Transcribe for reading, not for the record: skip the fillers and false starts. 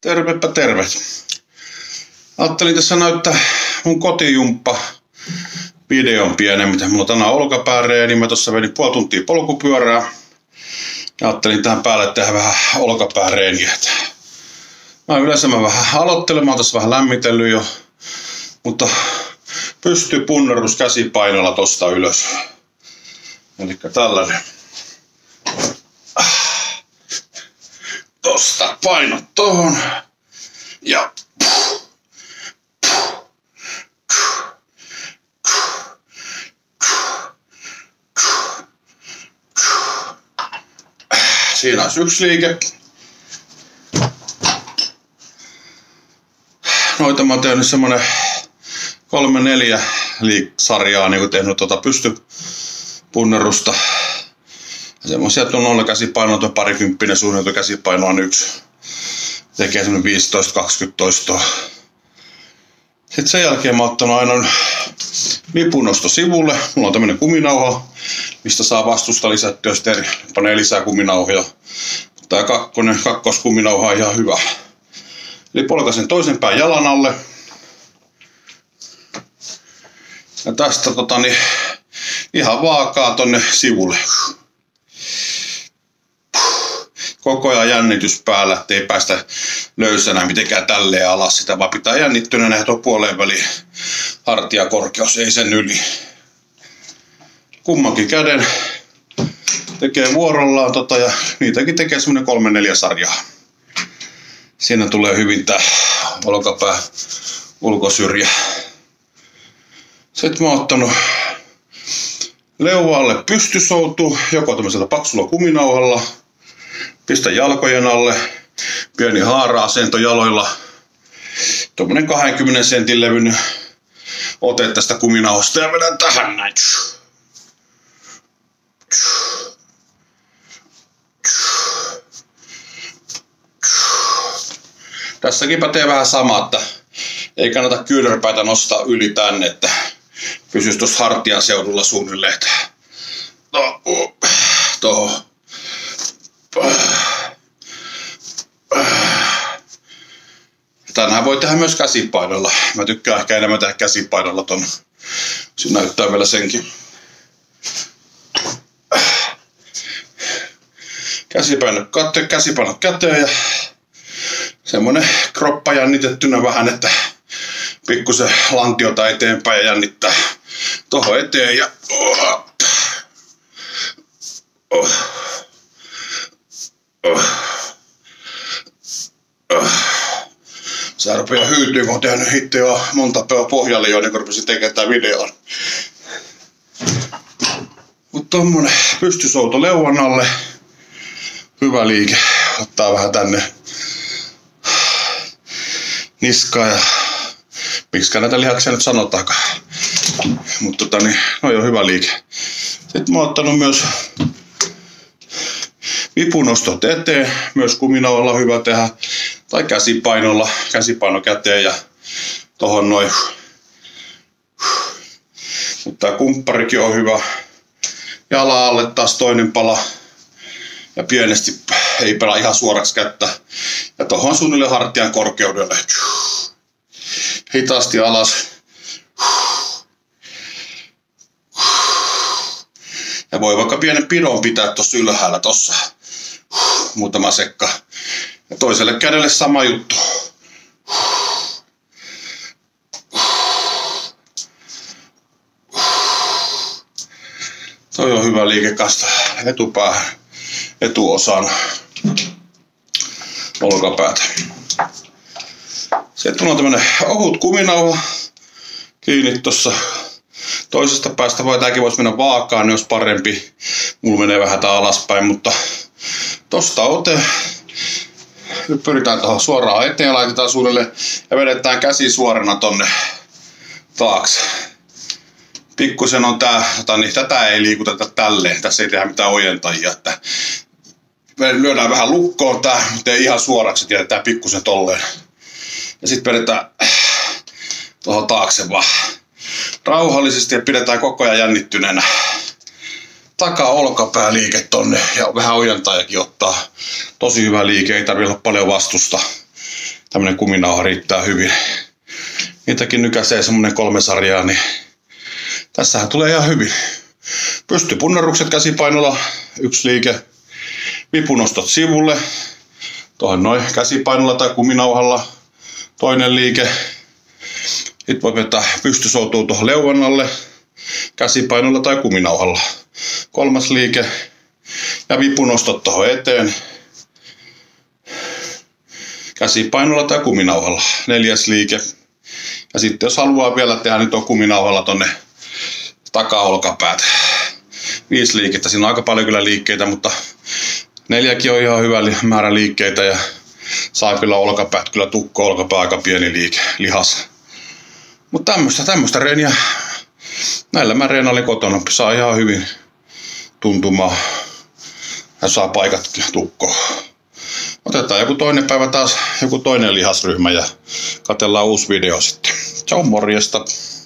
Tervepä terve. Ajattelin tässä näyttää mun kotijumppa videon pienen, mitä mulla on tänään olkapääreeni. Mä tossa vedin puoli tuntia polkupyörää. Ja ajattelin tähän päälle tehdä vähän olkapääreeniä. Mä vähän aloittelemaan, tässä vähän lämmitellyt jo. Mutta pystyy punnerus käsipainolla tosta ylös. Elikkä tällainen. Tosta painot tohon. Ja siinä olisi yksi liike. Noita mä oon tehnyt semmonen 3-4 sarjaa niin tehnyt pystypunnerusta. Semmoisia tuon 0 käsipainoa, tuon parikymppinen suunniteltu käsipaino on yksi. Tekee semmonen 15-20 toistoa. Sitten sen jälkeen mä oon ottanut aina nipunnosto sivulle. Mulla on tämmönen kuminauha, mistä saa vastusta lisättyä, sitten panee lisää kuminauhoja. Tää kakkoskuminauha on ihan hyvä. Eli polkaisen toisen pään jalan alle. Ja tästä ihan vaakaa tonne sivulle. Koko ajan jännitys päällä, ettei päästä löysänä mitenkään tälleen alas. Sitä vaan pitää jännittyneenä ja tuon puoleen väliin hartiakorkeus, ei sen yli. Kummankin käden tekee vuorollaan ja niitäkin tekee semmonen 3-4 sarjaa. Siinä tulee hyvin tää olkapää ulkosyrjä. Sitten mä oon ottanut leuvalle pystysoutu, joko tämmöisellä paksulla kuminauhalla. Pistä jalkojen alle, pieni haara-asento jaloilla. Tuommoinen 20 sentin levyinen ote tästä kuminauhasta ja vedän tähän näin. Tässäkin pätee vähän sama, että ei kannata kyynärpäitä nostaa yli tänne, että pysyisi tuossa hartian seudulla suunnilleen. Tuohon. Tänään voi tehdä myös käsipainolla. Mä tykkään ehkä enemmän tehdä käsipainolla ton. Se näyttää vielä senkin. Käsipainot käteen ja semmonen kroppa jännitettynä vähän, että pikkusen lantiota eteenpäin ja jännittää tohon eteen ja se rupeaa hyytyä, kun on tehnyt itse jo monta pohjalle jo, niin kun rupesin tekemään tämän videon. Mutta tommonen pystysouto leuan alle. Hyvä liike. Ottaa vähän tänne niskaa ja miksikä näitä lihaksia nyt sanotaankaan. Mutta no on hyvä liike. Sitten mä oon ottanut myös vipunostot eteen. Myös kuminauhalla on hyvä tehdä. Tai käsipainolla, käsipaino käteen ja tohon noin. Mutta tää kumpparikin on hyvä. Jala alle taas toinen pala. Ja pienesti, ei pelaa ihan suoraksi kättä. Ja tohon suunnilleen hartian korkeudelle. Hitaasti alas. Ja voi vaikka pienen pidon pitää tossa ylhäällä tossa. Muutama sekka. Ja toiselle kädelle sama juttu. Toi on hyvä liike kanssa etupäähän, etuosan olkapäätä. Sitten on tämmönen ohut kuminauha kiinni tossa toisesta päästä. Tääkin voisi mennä vaakaan, niin olisi parempi. Mulla menee vähän tää alaspäin, mutta tosta ote. Nyt pyritään tuohon suoraan eteen ja laitetaan suunnilleen ja vedetään käsi suorana tonne taakse. Pikkusen on tätä ei liikuteta tälleen, tässä ei tehdä mitään ojentajia. Että lyödään vähän lukkoon tää, mutta ei ihan suoraksi, jätetään pikkusen tolleen. Ja sitten vedetään tuohon taakse vaan rauhallisesti ja pidetään koko ajan jännittyneenä. Taka-olkapääliike tonne ja vähän ojentajakin ottaa. Tosi hyvä liike, ei tarvitse olla paljon vastusta. tämmönen kuminauha riittää hyvin. Niitäkin nykäisee semmonen 3 sarjaa, niin tässähän tulee ihan hyvin. Pystypunnerrukset käsipainolla, 1 liike. Vipunostot sivulle. Tuohon noin käsipainolla tai kuminauhalla. 2 liike. Sitten voi vetää pystysoutuu tuohon leuan alle. Käsipainolla tai kuminauhalla. 3 liike. Ja vipunostot tuohon eteen. Käsipainolla tai kuminauhalla. 4 liike. Ja sitten jos haluaa vielä tehdä, niin tuo kuminauhalla tonne takaolkapäät. 5 liikettä. Siinä on aika paljon kyllä liikkeitä, mutta 4 on ihan hyvä määrä liikkeitä. Ja saipilla olkapäät, kyllä tukko-olkapää aika pieni liike, lihas. Mutta tämmöistä reeniä. Näillä mä reenailin kotona. Saa ihan hyvin tuntumaan. Ja saa paikat tukkoon. Otetaan joku toinen päivä taas, joku toinen lihasryhmä ja katsellaan uusi video sitten. Ciao, morjesta!